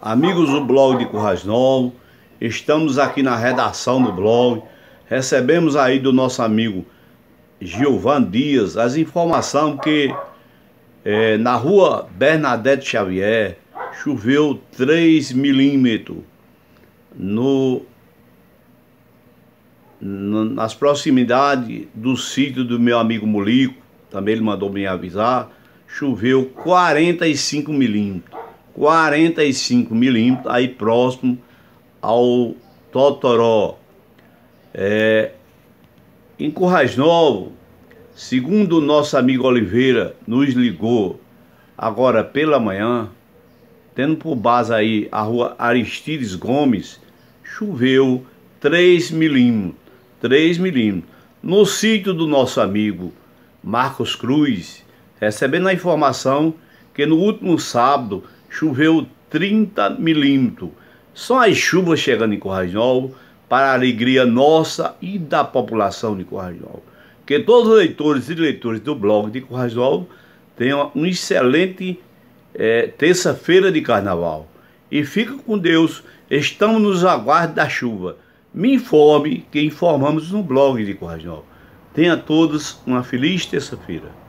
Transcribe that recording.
Amigos do blog de Currais Novos, estamos aqui na redação do blog. Recebemos aí do nosso amigo Gilvan Dias as informações que na rua Bernadette Xavier choveu 3 milímetros nas proximidades do sítio do meu amigo Mulico. Também ele mandou me avisar. Choveu 45 milímetros. 45 milímetros aí próximo ao Totoró. Em Currais Novos, segundo o nosso amigo Oliveira nos ligou agora pela manhã, tendo por base aí a rua Aristides Gomes, choveu 3 milímetros. 3 milímetros. No sítio do nosso amigo Marcos Cruz, recebendo a informação que no último sábado choveu 30 milímetros. São as chuvas chegando em Currais Novos para a alegria nossa e da população de Currais Novos. Que todos os leitores e leitores do blog de Currais Novos tenham um excelente terça-feira de carnaval. E fica com Deus, estamos nos aguardos da chuva. Me informe que informamos no blog de Currais Novos. Tenha todos uma feliz terça-feira.